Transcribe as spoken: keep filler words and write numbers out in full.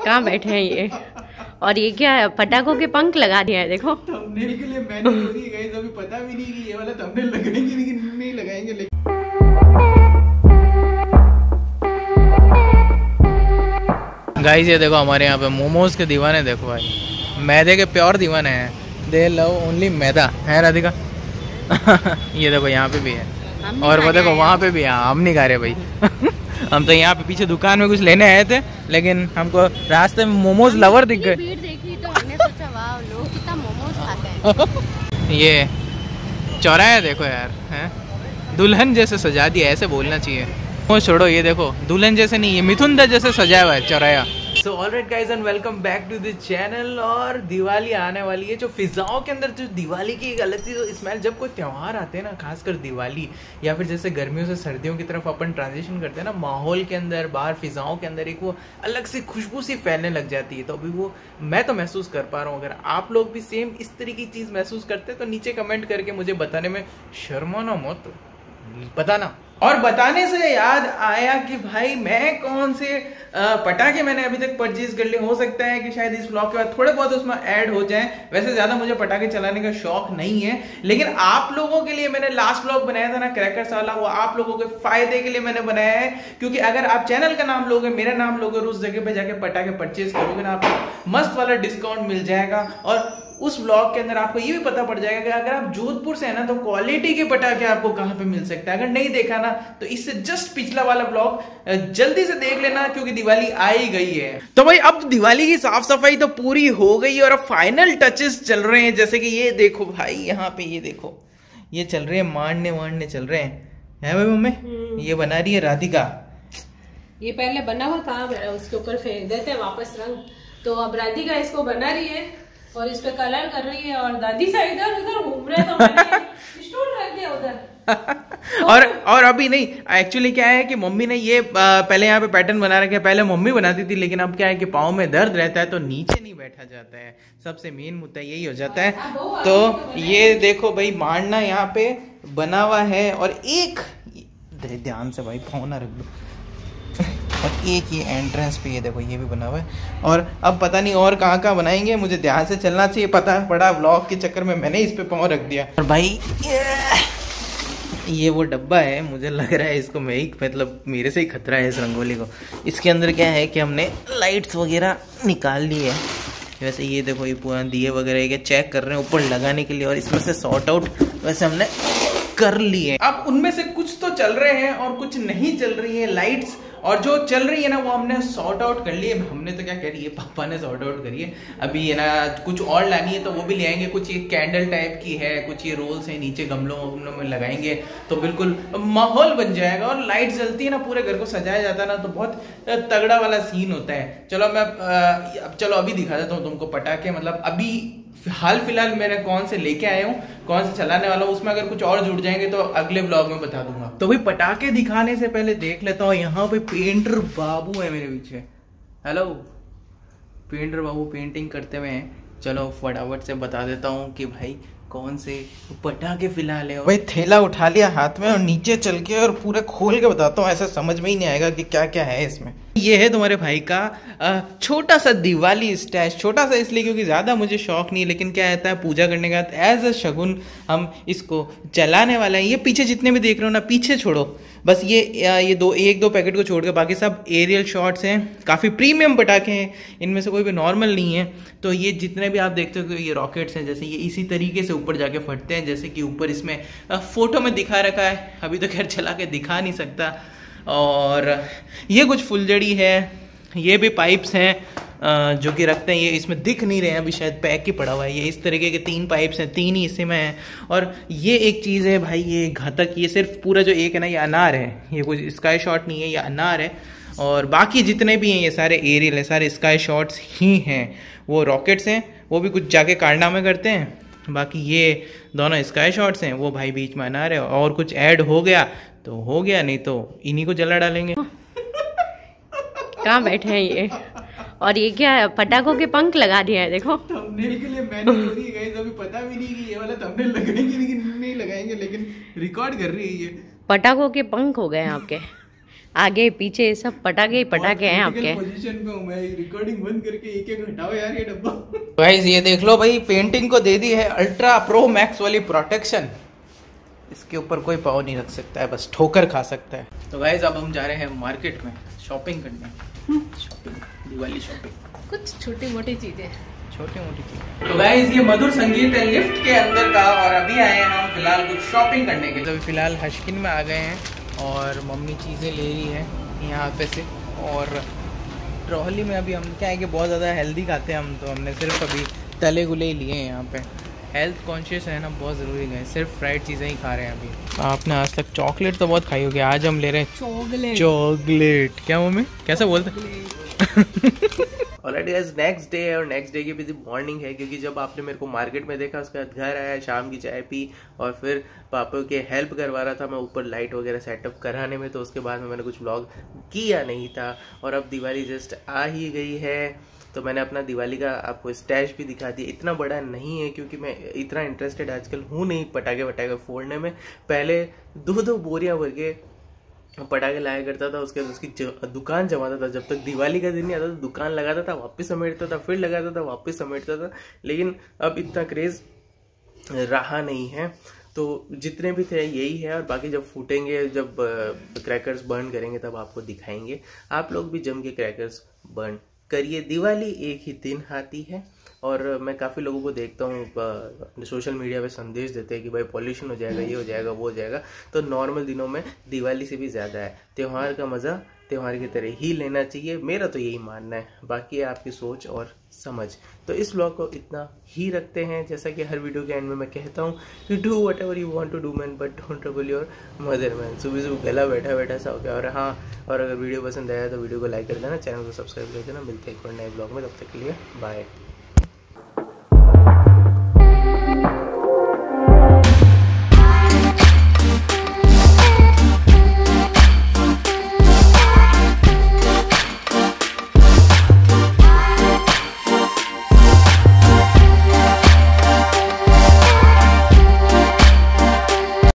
कहाँ बैठे हैं ये? और ये क्या है? पटाखों के पंख लगा दिया है, देखो। थंबनेल के लिए मैंने पूरी गाइस अभी पता भी नहीं कि ये वाला थंबनेल लगाएंगे लेकिन नहीं लगाएंगे। लेकिन गाइस ये देखो हमारे यहाँ पे मोमोज के दीवाने, देखो भाई मैदे के प्योर दीवाने हैं। दे लव ओनली मैदा, है राधिका? ये देखो यहाँ पे भी है और वो देखो वहाँ पे भी है। हम नहीं खा रहे भाई। हम तो यहाँ पे पीछे दुकान में कुछ लेने आए थे लेकिन हमको रास्ते में मोमोज लवर दिख गए। भीड़ देखी तो हमने सोचा वाह लोग कितना मोमोज खाते हैं। ये चौराहा देखो यार, है दुल्हन जैसे सजा दिया, ऐसे बोलना चाहिए। वो छोड़ो, ये देखो दुल्हन जैसे नहीं, ये मिथुन दा जैसे सजाया हुआ है चौराहा। So alright guys and welcome back to the channel. और दिवाली आने वाली है, जो फिजाओं के अंदर जो दिवाली की एक अलग सी स्मेल, जब कोई त्यौहार आते हैं ना, खासकर दिवाली या फिर जैसे गर्मियों से सर्दियों की तरफ अपन ट्रांजिशन करते हैं ना, माहौल के अंदर बाहर फिजाओं के अंदर एक वो अलग सी खुशबू सी फैलने लग जाती है। तो अभी वो मैं तो महसूस कर पा रहा हूँ। अगर आप लोग भी सेम इस तरह की चीज़ महसूस करते हैं तो नीचे कमेंट करके मुझे बताने में शर्माना मत, बताना। और बताने से याद आया कि भाई मैं कौन से पटाखे मैंने अभी तक परचेज कर लिए। हो सकता है कि शायद इस व्लॉग के बाद थोड़े बहुत उसमें ऐड हो जाए। वैसे ज्यादा मुझे पटाखे चलाने का शौक नहीं है, लेकिन आप लोगों के लिए मैंने लास्ट व्लॉग बनाया था ना क्रैकर्स वाला, वो आप लोगों के फायदे के लिए मैंने बनाया है। क्योंकि अगर आप चैनल का नाम लोगे, मेरा नाम लोगे और उस जगह पे जाके पटाखे परचेज करोगे ना, आपको मस्त वाला डिस्काउंट मिल जाएगा। और उस व्लॉग के अंदर आपको ये भी पता पड़ जाएगा कि अगर आप जोधपुर से है ना तो क्वालिटी के पटाखे आपको कहां पे मिल सकता है। अगर नहीं देखा ना तो इससे जस्ट पिछला वाला व्लॉग जल्दी से देख लेना, क्योंकि दिवाली आ ही गई है। तो भाई अब दिवाली की साफ सफाई तो पूरी हो गई और अब फाइनल टचेस चल रहे हैं। जैसे कि ये देखो भाई, यहाँ पे ये देखो, ये चल रहे हैं मारने वारने चल रहे हैं, है भाई मम्मी? ये बना रही है राधिका। ये पहले बना हुआ था, उसके ऊपर फेंक देते हैं वापस रंग। तो अब राधिका इसको बना रही है और इस पे कलर कर रही है और दादी सा इधर उधर घूम रहे, तो मैंने स्टूल रख दिया उधर। और और अभी नहीं, एक्चुअली क्या है कि मम्मी ने ये पहले यहाँ पे पैटर्न बना रखा है। पहले मम्मी बनाती थी, लेकिन अब क्या है कि पाँव में दर्द रहता है तो नीचे नहीं बैठा जाता है। सबसे मेन मुद्दा यही हो जाता है। तो ये देखो भाई मारना यहाँ पे बना हुआ है और एक ध्यान से भाई पाँव ना रख दो, और एक ये एंट्रेंस पे ये देखो ये भी बना हुआ है। और अब पता नहीं और कहाँ कहाँ बनाएंगे, मुझे ध्यान से चलना चाहिए। पता पड़ा व्लॉग के चक्कर में मैंने इस पे पाँव रख दिया। और भाई ये, ये वो डब्बा है, मुझे लग रहा है इसको मैं ही, मतलब मेरे से ही खतरा है इस रंगोली को। इसके अंदर क्या है कि हमने लाइट्स वगैरह निकाल ली है। वैसे ये देखो ये पूरा दिए वगैरह के चेक कर रहे हैं ऊपर लगाने के लिए, और इसमें से सॉर्ट आउट वैसे हमने कर लिए। अब उनमें से कुछ तो चल रहे हैं और कुछ नहीं चल रही है लाइट्स, और जो चल रही है ना वो हमने सॉर्ट आउट कर लिए। हमने तो क्या कह रही है, पापा ने सॉर्ट आउट करी है। अभी ये ना कुछ और लानी है तो वो भी ले आएंगे। कुछ ये कैंडल टाइप की है, कुछ ये रोल्स हैं, नीचे गमलों गमलों में लगाएंगे तो बिल्कुल माहौल बन जाएगा। और लाइट जलती है ना, पूरे घर को सजाया जाता है ना, तो बहुत तगड़ा वाला सीन होता है। चलो मैं अब चलो अभी दिखा देता हूँ तुमको पटाखे। मतलब अभी हाल फिलहाल मैंने कौन से लेके आया हूँ, कौन से चलाने वाला हूँ, उसमें अगर कुछ और जुड़ जाएंगे तो अगले ब्लॉग में बता दूंगा। तो भाई पटाखे दिखाने से पहले देख लेता हूँ, यहाँ पे पेंटर बाबू है मेरे पीछे। हेलो पेंटर बाबू पेंटिंग करते हुए हैं। चलो फटाफट से बता देता हूँ कि भाई कौन से पटाखे फिलहाल है। भाई थैला उठा लिया हाथ में और नीचे चल के और पूरे खोल के बताता हूँ, ऐसा समझ में ही नहीं आएगा कि क्या क्या है इसमें। ये है तुम्हारे भाई का छोटा सा दिवाली स्टैश। छोटा सा इसलिए क्योंकि ज़्यादा मुझे शौक नहीं है, लेकिन क्या रहता है पूजा करने के बाद एज अ शगुन हम इसको चलाने वाले हैं। ये पीछे जितने भी देख रहे हो ना, पीछे छोड़ो बस, ये ये दो एक दो पैकेट को छोड़ के बाकी सब एरियल शॉट्स हैं। काफ़ी प्रीमियम पटाखे हैं, इनमें से कोई भी नॉर्मल नहीं है। तो ये जितने भी आप देखते हो ये रॉकेट्स हैं, जैसे ये इसी तरीके से ऊपर जाके फटते हैं, जैसे कि ऊपर इसमें फोटो में दिखा रखा है। अभी तो खैर चला के दिखा नहीं सकता। और ये कुछ फुलझड़ी है, ये भी पाइप्स हैं जो कि रखते हैं। ये इसमें दिख नहीं रहे हैं अभी, शायद पैक ही पड़ा हुआ है। ये इस तरीके के तीन पाइप्स हैं, तीन ही इसी में हैं। और ये एक चीज़ है भाई, ये घातक, ये सिर्फ पूरा जो एक है ना ये अनार है, ये कुछ स्काई शॉट नहीं है, ये अनार है। और बाकी जितने भी हैं ये सारे एरियल है, सारे स्काई शॉट्स ही हैं। वो रॉकेट्स हैं, वो भी कुछ जाके कारनामे करते हैं। बाकी ये दोनों स्काई शॉट्स हैं, वो भाई बीच में अनार है। और कुछ ऐड हो गया तो हो गया, नहीं तो इन्हीं को जला डालेंगे। कहाँ बैठे हैं ये? और ये क्या है? पटाखों के पंख लगा दिया है, देखो। थंबनेल के लिए मैंने पूरी गाइस अभी पता भी नहीं कि ये वाला थंबनेल लगाएंगे लेकिन नहीं लगाएंगे, लेकिन रिकॉर्ड कर रही है ये। पटाखों के पंख हो गए आपके। आगे पीछे सब पटाखे ही पटाखे हैं आपके। पोजीशन पे हूं मैं, रिकॉर्डिंग बंद करके एक एक हटाओ यार ये डब्बा। गाइस ये देख लो भाई, पेंटिंग को दे दी है अल्ट्रा प्रो मैक्स वाली प्रोटेक्शन। इसके ऊपर कोई पाँव नहीं रख सकता है, बस ठोकर खा सकता है। तो गाइस अब हम जा रहे हैं मार्केट में शॉपिंग करने। शॉपिंग, दिवाली शॉपिंग, कुछ छोटी मोटी चीजें, छोटी मोटी चीजें। तो गाइस ये मधुर संगीत है लिफ्ट के अंदर का, और अभी आए हैं हम फिलहाल कुछ शॉपिंग करने के। तो फिलहाल हशकिन में आ गए हैं और मम्मी चीज़ें ले रही है यहाँ पे से। और ट्रॉली में अभी हम क्या है कि बहुत ज़्यादा हेल्दी खाते हैं हम, तो हमने सिर्फ अभी तले गुले ही लिए हैं यहाँ पे। हेल्थ कॉन्शियस रहना बहुत ज़रूरी है, सिर्फ फ्राइड चीज़ें ही खा रहे हैं अभी। आपने आज तक चॉकलेट तो बहुत खाई होगी, आज हम ले रहे हैं चॉकलेट। चॉकलेट क्या मम्मी कैसे बोलते? ऑलरेडी आज नेक्स्ट डे है, और नेक्स्ट डे की भी मॉर्निंग है, क्योंकि जब आपने मेरे को मार्केट में देखा उसके बाद घर आया, शाम की चाय पी और फिर पापा के हेल्प करवा रहा था मैं ऊपर लाइट वगैरह सेटअप कराने में। तो उसके बाद में मैंने कुछ व्लॉग किया नहीं था, और अब दिवाली जस्ट आ ही गई है तो मैंने अपना दिवाली का आपको स्टैश भी दिखा दिया। इतना बड़ा नहीं है क्योंकि मैं इतना इंटरेस्टेड आजकल हूँ नहीं पटाखे वटाखे फोड़ने में। पहले दो दो बोरियां भर के पटाखे लाया करता था, उसके बाद उसकी दुकान जमाता था, जब तक दिवाली का दिन नहीं आता था दुकान लगाता था, वापस समेटता था, फिर लगाता था, वापस समेटता था। लेकिन अब इतना क्रेज रहा नहीं है, तो जितने भी थे यही है। और बाकी जब फूटेंगे, जब क्रैकर्स बर्न करेंगे तब आपको दिखाएंगे। आप लोग भी जम के क्रैकर्स बर्न करिए। दिवाली एक ही दिन आती है, और मैं काफ़ी लोगों को देखता हूँ सोशल मीडिया पे संदेश देते हैं कि भाई पॉल्यूशन हो जाएगा, ये हो जाएगा, वो हो जाएगा। तो नॉर्मल दिनों में दिवाली से भी ज़्यादा है, त्यौहार का मज़ा त्यौहार की तरह ही लेना चाहिए, मेरा तो यही मानना है। बाकी है आपकी सोच और समझ। तो इस व्लॉग को इतना ही रखते हैं। जैसा कि हर वीडियो के एंड में मैं कहता हूँ कि do whatever you want to do man, but don't trouble your mother man. सुबह सुबह गला बैठा बैठा सा हो गया। और हाँ, और अगर वीडियो पसंद आया तो वीडियो को लाइक कर देना, चैनल को सब्सक्राइब कर देना। मिलते हैं एक और नए ब्लॉग में, तब तक के लिए बाय।